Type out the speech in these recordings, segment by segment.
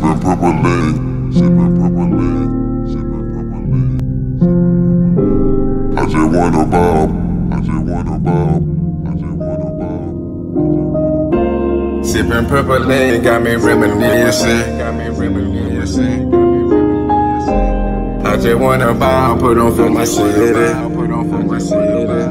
sippin' purple lean, sippin' purple lean, sippin' purple lean. I just wanna bob, I just wanna bob, I just wanna bob. Sippin' purple lean got me reminiscing, got me reminiscing. I just wanna bob, put on for my city, put on for my city.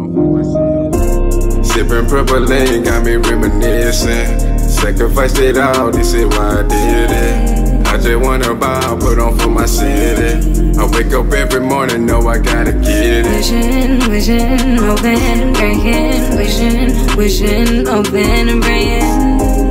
Sippin' purple lean got me reminiscing. Sacrificed it all, this is why I did it. I just wanna bob, put on for my city. I wake up every morning, know I gotta get it. Wishing, wishing, open and praying. Wishing, wishing, open and praying.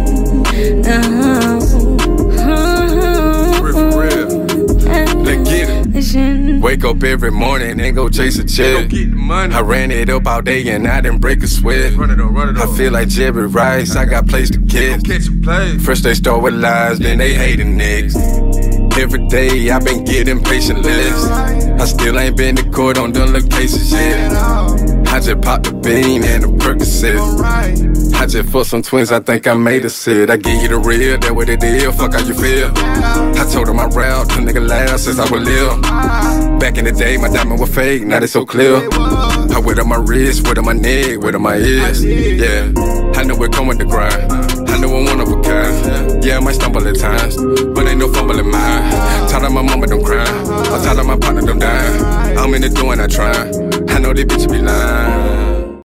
Let's get it. Wake up every morning and go chase a check. I ran it up all day and I didn't break a sweat. I feel like Jerry Rice, I got plays to catch. First they start with lies, then they hating next. Every day I've been getting patient less. I still ain't been to court on them little cases yet. I just popped the bean and a Percocet. I just fucked some twins, I think I made a set. I give you the real, that what it is, fuck how you feel. I told him I rap, the nigga laugh since I was little. Back in the day, my diamond was fake, now they so clear. I wear on my wrist, wear on my neck, wear on my ears. Yeah, I know it come with the grind. I know I'm one of a kind. Yeah, I might stumble at times, but ain't no fumble in mine. Tired of my mama don't cry, I'm tired of my partner don't die. I'm in the doing, I try. I know they bitches be lying.